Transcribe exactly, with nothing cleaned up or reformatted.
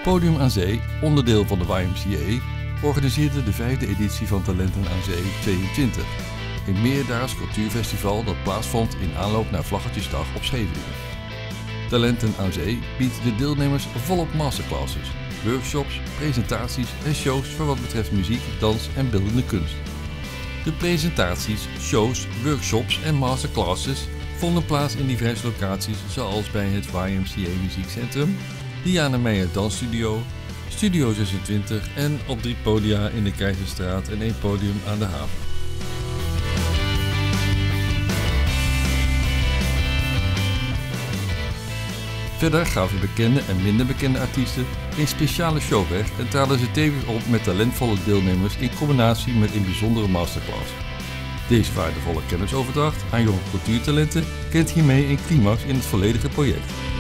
Podium aan Zee, onderdeel van de Y M C A, organiseerde de vijfde editie van Talenten aan Zee tweeëntwintig. Een meerdaags cultuurfestival dat plaatsvond in aanloop naar Vlaggetjesdag op Scheveningen. Talenten aan Zee biedt de deelnemers volop masterclasses, workshops, presentaties en shows voor wat betreft muziek, dans en beeldende kunst. De presentaties, shows, workshops en masterclasses vonden plaats in diverse locaties zoals bij het Y M C A Muziekcentrum, Diana Meijer Dansstudio, Studio zesentwintig en op drie podia in de Keizerstraat en één podium aan de haven. Verder gaven bekende en minder bekende artiesten een speciale show weg en traden ze tevens op met talentvolle deelnemers in combinatie met een bijzondere masterclass. Deze waardevolle kennisoverdracht aan jonge cultuurtalenten kent hiermee een climax in het volledige project.